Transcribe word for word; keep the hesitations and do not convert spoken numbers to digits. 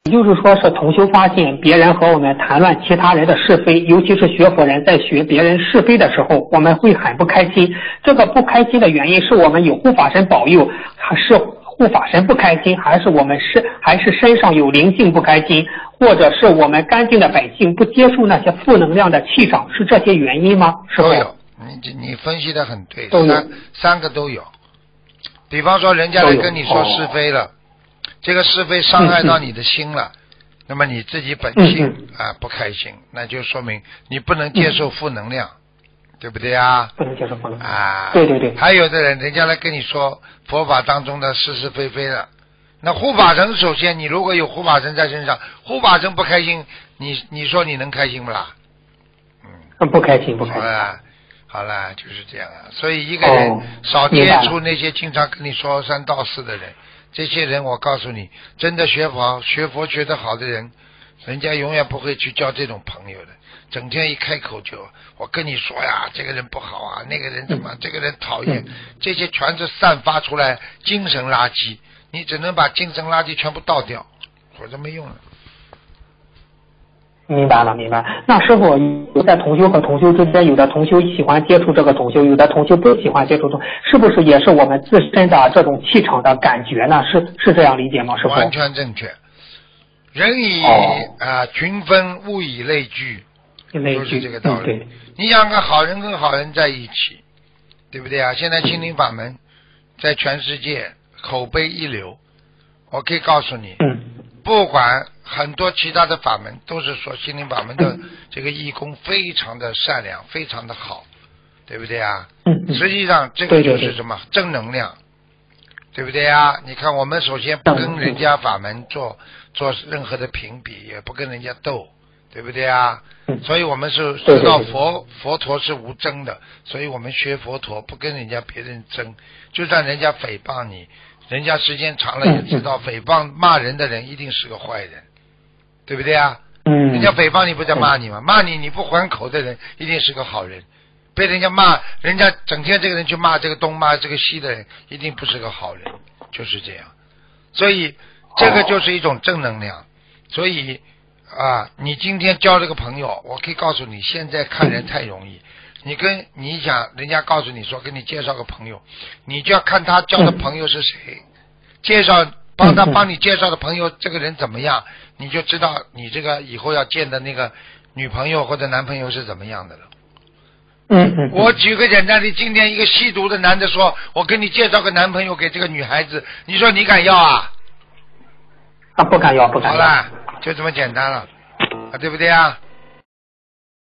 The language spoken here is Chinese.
就是说是同修发现别人和我们谈论其他人的是非，尤其是学佛人在学别人是非的时候，我们会很不开心。这个不开心的原因是我们有护法神保佑，还是护法神不开心，还是我们是还是身上有灵性不开心，或者是我们干净的百姓不接受那些负能量的气场，是这些原因吗？是都有，你你分析的很对， 都有三三个都有。比方说人家来跟你说是非了，这个是非伤害到你的心了，嗯、那么你自己本性、嗯、啊不开心，那就说明你不能接受负能量、嗯、对不对啊？ 不能接受负能量啊， 对对对。 还有的人人家来跟你说佛法当中的是是非非了，那护法神首先你如果有护法神在身上，护法神不开心，你你说你能开心不啦？ 嗯，不开心不开心。 好了好了，就是这样啊。所以一个人少接触那些经常跟你说三道四的人，这些人我告诉你，真的学佛学佛学得好的人，人家永远不会去交这种朋友的。整天一开口就我跟你说呀，这个人不好啊，那个人怎么、嗯、这个人讨厌、嗯、这些全是散发出来精神垃圾，你只能把精神垃圾全部倒掉，否则没用了。 明白了，明白。那师傅在同修和同修之间，有的同修喜欢接触这个同修，有的同修不喜欢接触同，是不是也是我们自身的这种气场的感觉呢？是是这样理解吗？师傅？ 完全正确。人以啊、哦呃、群分，物以类聚，就是这个道理。嗯、对，你想个好人跟好人在一起，对不对啊？现在心灵法门在全世界口碑一流，我可以告诉你， 嗯， 不管很多其他的法门都是说心灵法门的这个义工非常的善良，非常的好，对不对啊？ 嗯， 实际上这个就是什么？正能量，对不对啊？你看我们首先不跟人家法门做做任何的评比，也不跟人家斗，对不对啊？所以我们是知道佛佛陀是无争的，所以我们学佛陀不跟人家别人争，就算人家诽谤你，人家时间长了也知道诽谤骂人的人一定是个坏人，对不对啊？ 嗯， 人家诽谤你不在骂你吗？骂你你不还口的人一定是个好人，被人家骂，人家整天这个人去骂这个东骂这个西的人一定不是个好人，就是这样。所以这个就是一种正能量。所以啊，你今天交这个朋友，我可以告诉你，现在看人太容易。你跟你想人家告诉你说给你介绍个朋友，你就要看他交的朋友是谁，介绍帮他帮你介绍的朋友这个人怎么样，你就知道你这个以后要见的那个女朋友或者男朋友是怎么样的了。 嗯嗯。 我举个简单的，今天一个吸毒的男的说我给你介绍个男朋友给这个女孩子，你说你敢要啊？ 啊，不敢要，不敢要。 好了，就这么简单了，啊，对不对啊？